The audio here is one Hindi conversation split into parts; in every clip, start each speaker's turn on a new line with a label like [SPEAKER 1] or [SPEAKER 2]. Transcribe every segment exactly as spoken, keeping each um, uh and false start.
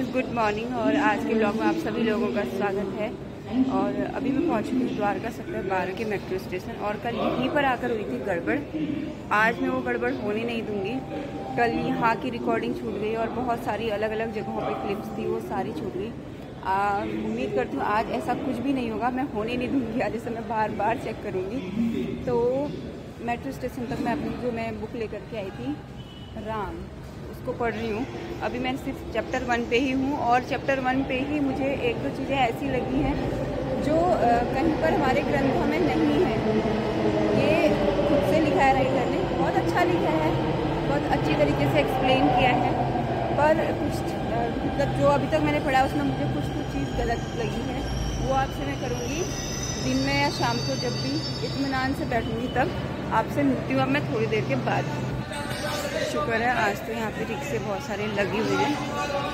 [SPEAKER 1] Guys, good morning. और आज के ब्लॉग में आप सभी लोगों का स्वागत है। और अभी मैं पहुंच चुकी हूँ द्वारका सेक्टर बारह के मेट्रो स्टेशन। और कल यहीं पर आकर हुई थी गड़बड़। आज मैं वो गड़बड़ होने नहीं दूंगी। कल यहाँ की रिकॉर्डिंग छूट गई और बहुत सारी अलग अलग जगहों पर क्लिप्स थी, वो सारी छूट गई। उम्मीद करती हूँ आज ऐसा कुछ भी नहीं होगा, मैं होने नहीं दूँगी। आज जैसे मैं बार बार चेक करूँगी। तो मेट्रो स्टेशन तक मैं अपनी जो मैं बुक लेकर के आई थी राम, उसको पढ़ रही हूँ। अभी मैं सिर्फ चैप्टर वन पे ही हूँ और चैप्टर वन पे ही मुझे एक दो चीज़ें ऐसी लगी हैं जो आ, कहीं पर हमारे ग्रंथों में नहीं है। ये खुद से लिखा है राइटर ने, बहुत अच्छा लिखा है, बहुत अच्छी तरीके से एक्सप्लेन किया है। पर कुछ मतलब जो अभी तक मैंने पढ़ा उसमें मुझे कुछ कुछ चीज़ गलत लगी है, वो आपसे मैं करूँगी दिन में या शाम को, जब भी इत्मीनान से बैठूँगी तब आपसे मिलती हूँ। अब मैं थोड़ी देर के बाद। शुक्र है आज तो यहाँ पे रिक्शे बहुत सारे लगे हुए हैं,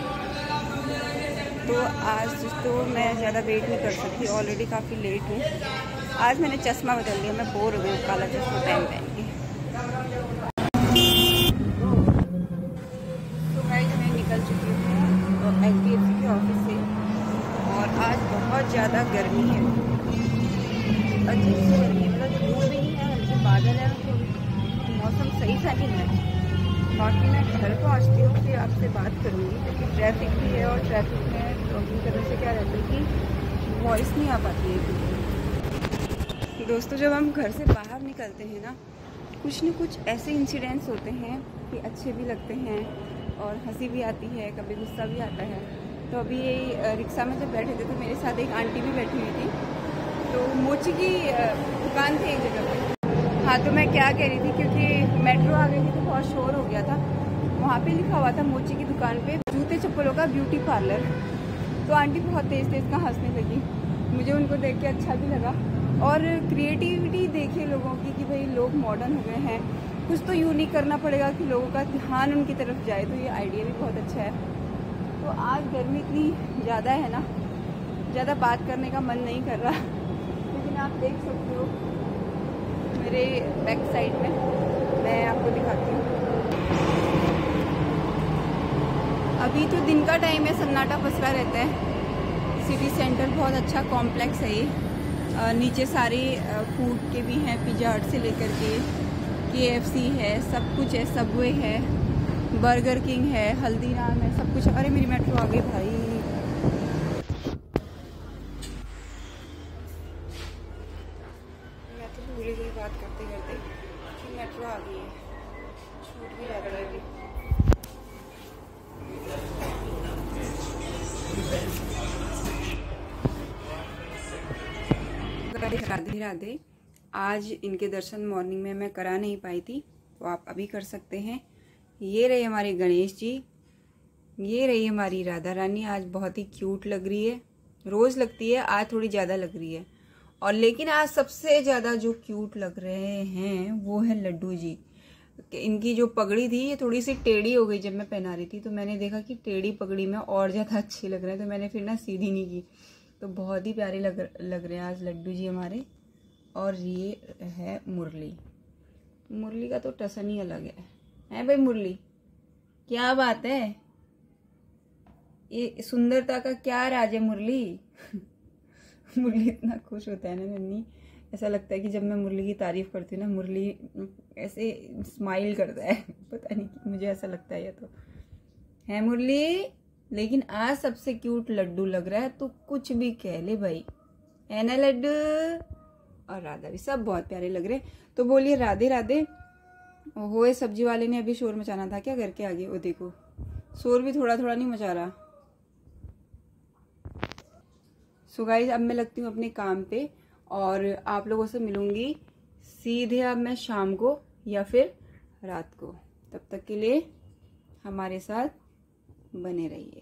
[SPEAKER 1] तो आज तो मैं ज़्यादा वेट नहीं कर सकती, ऑलरेडी काफ़ी लेट हूँ। आज मैंने चश्मा बदल लिया, मैं बोर हो गई काला चश्मा पहन पहन के। तो गाइस मैं निकल चुकी हूँ एच डी एफ सी के ऑफिस से और आज बहुत ज़्यादा गर्मी है, अजीब सी गर्मी है। मतलब धूप भी नहीं है, हल्के बादल है, तो मौसम सही सा नहीं है। बाकी मैं घर पहुँचती हूँ फिर आपसे बात करूँगी, क्योंकि ट्रैफिक भी है और ट्रैफिक में ब्लॉगिंग करने से क्या रहता है कि वॉइस नहीं आ पाती है। दोस्तों, जब हम घर से बाहर निकलते हैं ना, कुछ न कुछ ऐसे इंसिडेंट्स होते हैं कि अच्छे भी लगते हैं और हंसी भी आती है, कभी गुस्सा भी आता है। तो अभी यही रिक्शा में जब बैठे थे तो मेरे साथ एक आंटी भी बैठी हुई थी, तो मोची की दुकान थी एक जगह पर। हाँ, तो मैं क्या कह रही थी, क्योंकि मेट्रो आ गई थी तो बहुत शोर हो गया था। वहाँ पे लिखा हुआ था मोची की दुकान पे जूते चप्पलों का ब्यूटी पार्लर। तो आंटी बहुत तेज़ तेज़ का हंसने लगी, मुझे उनको देख के अच्छा भी लगा। और क्रिएटिविटी देखिए लोगों की कि भाई लोग मॉडर्न हो गए हैं, कुछ तो यूनिक करना पड़ेगा कि लोगों का ध्यान उनकी तरफ जाए। तो ये आइडिया भी बहुत अच्छा है। तो आज गर्मी इतनी ज़्यादा है ना, ज़्यादा बात करने का मन नहीं कर रहा, लेकिन आप देख सकते हो मेरे बैक साइड में, मैं आपको दिखाती हूँ। अभी तो दिन का टाइम है, सन्नाटा पसरा रहता है। सिटी सेंटर बहुत अच्छा कॉम्प्लेक्स है ये। नीचे सारे फूड के भी हैं, पिज़्ज़ा हट से लेकर के के एफ सी है, सब कुछ है, सबवे है, बर्गर किंग है, हल्दीराम है, सब कुछ। अरे मेरी मेट्रो आ गई भाई। मैं तो भूल गई बात करते करते कि मेट्रो आ गई है, छूट भी जाता है अभी। राधे राधे। आज इनके दर्शन मॉर्निंग में मैं करा नहीं पाई थी, तो आप अभी कर सकते हैं। ये रही हमारे गणेश जी, ये रही हमारी राधा रानी। आज बहुत ही क्यूट लग रही है, रोज लगती है, आज थोड़ी ज्यादा लग रही है। और लेकिन आज सबसे ज्यादा जो क्यूट लग रहे हैं वो है लड्डू जी। इनकी जो पगड़ी थी ये थोड़ी सी टेढ़ी हो गई जब मैं पहना रही थी, तो मैंने देखा कि टेढ़ी पगड़ी में और ज्यादा अच्छी लग रहे हैं, तो मैंने फिर ना सीधी नहीं की। तो बहुत ही प्यारे लग लग रहे हैं आज लड्डू जी हमारे। और ये है मुरली, मुरली का तो टसन ही अलग है, है भाई मुरली, क्या बात है, ये सुंदरता का क्या राज है मुरली। मुरली इतना खुश होता है ना नन्ही, ऐसा लगता है कि जब मैं मुरली की तारीफ करती हूँ ना, मुरली ऐसे स्माइल करता है, पता नहीं, मुझे ऐसा लगता है। ये तो है मुरली, लेकिन आज सबसे क्यूट लड्डू लग रहा है, तो कुछ भी कह ले भाई, है ना लड्डू। और राधा भी, सब बहुत प्यारे लग रहे। तो बोलिए राधे राधे। ओहो, सब्जी वाले ने अभी शोर मचाना था क्या घर के आगे? वो देखो, शोर भी थोड़ा थोड़ा नहीं मचा रहा। सो गाइस, अब मैं लगती हूँ अपने काम पे और आप लोगों से मिलूंगी सीधे अब मैं शाम को या फिर रात को। तब तक के लिए हमारे साथ बने रहिए।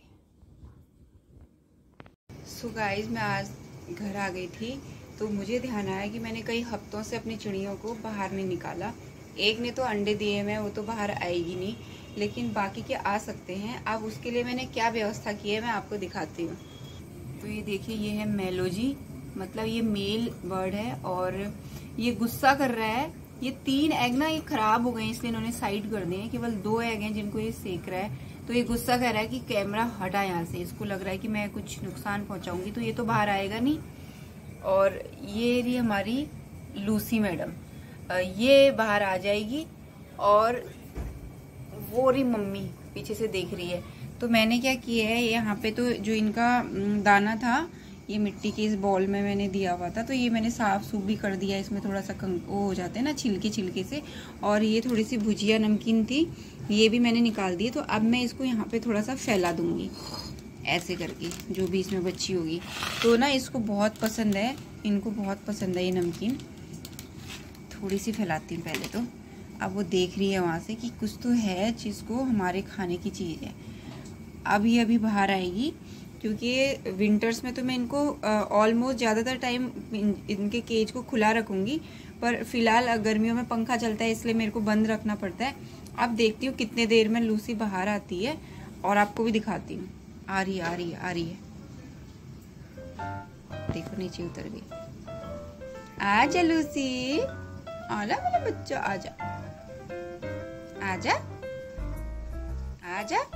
[SPEAKER 1] सो गाइस, मैं आज घर आ गई थी, तो मुझे ध्यान आया कि मैंने कई हफ्तों से अपनी चिड़ियों को बाहर नहीं निकाला। एक ने तो अंडे दिए मैं, वो तो बाहर आएगी नहीं, लेकिन बाकी के आ सकते हैं। अब उसके लिए मैंने क्या व्यवस्था की है मैं आपको दिखाती हूँ। तो ये देखिए, ये है मेलोजी, मतलब ये मेल बर्ड है और ये गुस्सा कर रहा है
[SPEAKER 2] ये तीन एग ना ये खराब हो गए इसलिए इन्होंने साइड कर दिए हैं, केवल दो एग हैं जिनको ये सेक रहा है। तो ये गुस्सा कर रहा है कि कैमरा हटा यहाँ से, इसको लग रहा है कि मैं कुछ नुकसान पहुंचाऊंगी, तो ये तो बाहर आएगा नहीं। और ये रही हमारी लूसी मैडम, ये बाहर आ जाएगी। और वो रही मम्मी पीछे से देख रही है। तो मैंने क्या किया है, यहाँ पे तो जो इनका दाना था ये मिट्टी के इस बॉल में मैंने दिया हुआ था, तो ये मैंने साफ सूफ भी कर दिया। इसमें थोड़ा सा वो हो जाते हैं ना छिलके छिलके से। और ये थोड़ी सी भुजिया नमकीन थी, ये भी मैंने निकाल दी। तो अब मैं इसको यहाँ पे थोड़ा सा फैला दूंगी ऐसे करके, जो भी इसमें बची होगी। तो ना इसको बहुत पसंद है, इनको बहुत पसंद है ये नमकीन। थोड़ी सी फैलाती हूँ पहले तो। अब वो देख रही है वहाँ से कि कुछ तो है जिसको हमारे खाने की चीज़ है। अब ये अभी बाहर आएगी, क्योंकि विंटर्स में तो मैं इनको ऑलमोस्ट ज़्यादातर टाइम इनके केज को खुला रखूँगी, पर फिलहाल गर्मियों में पंखा चलता है इसलिए मेरे को बंद रखना पड़ता है। अब देखती हूँ कितने देर में लूसी बाहर आती है और आपको भी दिखाती हूँ। आ रही है आ रही है आ रही है, देखो नीचे उतर गई। आजा लूसी, आजा मेरा बच्चा, आजा आजा आजा।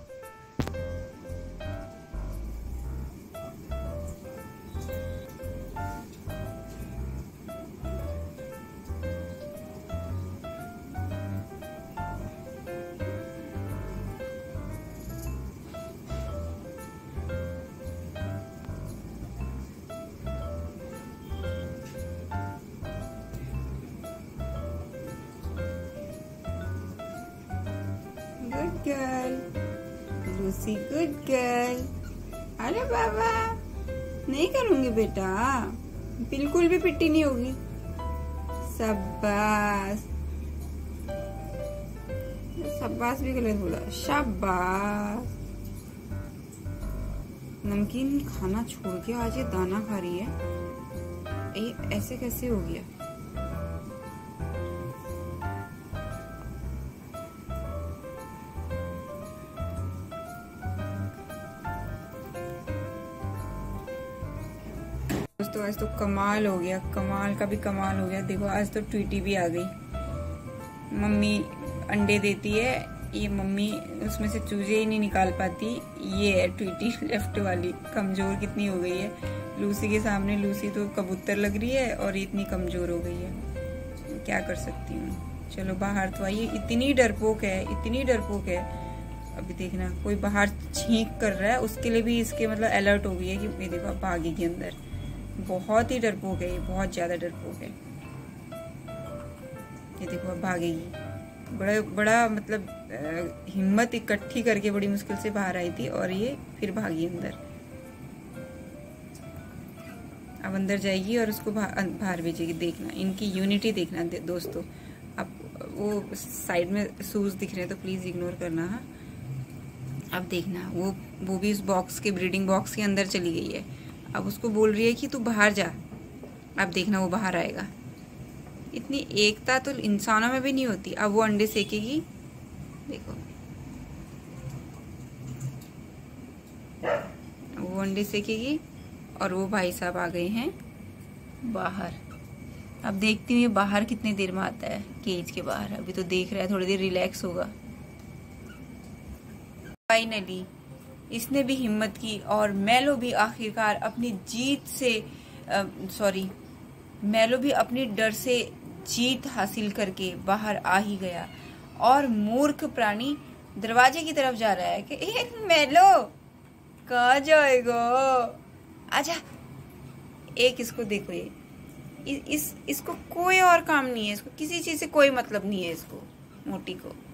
[SPEAKER 2] Good girl Lucy, good girl. अरे बाबा नहीं करूंगी बेटा, बिल्कुल भी पिट्टी नहीं होगी। शाबाश, शाबाश भी गलत बोला, शाबाश। नमकीन खाना छोड़ के आज ये दाना खा रही है, ये ऐसे कैसे हो गया? दोस्तों आज तो कमाल हो गया, कमाल का भी कमाल हो गया। देखो आज तो ट्वीटी भी आ गई। मम्मी अंडे देती है, ये मम्मी उसमें से चूजे ही नहीं निकाल पाती। ये है ट्वीटी लेफ्ट वाली, कमजोर कितनी हो गई है लूसी के सामने। लूसी तो कबूतर लग रही है और इतनी कमजोर हो गई है, क्या कर सकती हूँ। चलो बाहर तो आइए, इतनी डरपोक है, इतनी डरपोक है। अभी देखना कोई बाहर छींक कर रहा है, उसके लिए भी इसके मतलब अलर्ट हो गई है कि ये देखो भागेगी अंदर। बहुत ही डरपोक है ये, बहुत ज्यादा डरपोक है। ये देखो अब भागेगी। बड़ा बड़ा मतलब आ, हिम्मत इकट्ठी करके बड़ी मुश्किल से बाहर आई थी और ये फिर भागी अंदर। अब अंदर जाएगी और उसको बाहर भेजेगी। देखना इनकी यूनिटी देखना दोस्तों। अब वो साइड में शूज दिख रहे हैं तो प्लीज इग्नोर करना। हाँ अब देखना वो वो भी उस बॉक्स के ब्रीडिंग बॉक्स के अंदर चली गई है। अब उसको बोल रही है कि तू बाहर जा। अब देखना वो बाहर आएगा। इतनी एकता तो इंसानों में भी नहीं होती। अब वो अंडे सेकेगी, देखो वो अंडे सेकेगी और वो भाई साहब आ गए हैं बाहर। अब देखती हूँ ये बाहर कितनी देर में आता है केज के बाहर। अभी तो देख रहा है, थोड़ी देर रिलैक्स होगा। फाइनली इसने भी हिम्मत की और मैलो भी आखिरकार अपनी जीत से सॉरी मैलो भी अपनी डर से जीत हासिल करके बाहर आ ही गया। और मूर्ख प्राणी दरवाजे की तरफ जा रहा है कि ए मैलो कहाँ जाएगा, आजा। एक इसको देखो, ये इस इसको कोई और काम नहीं है, इसको किसी चीज से कोई मतलब नहीं है इसको मोटी को।